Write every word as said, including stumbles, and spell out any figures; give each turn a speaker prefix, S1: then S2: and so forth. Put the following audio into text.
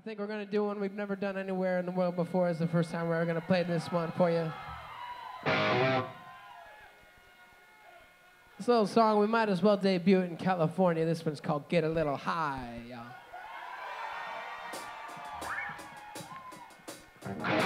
S1: think we're gonna do one we've never done anywhere in the world before. It's the first time we're gonna play this one for you. This little song, we might as well debut it in California. This one's called Get a Little High, y'all.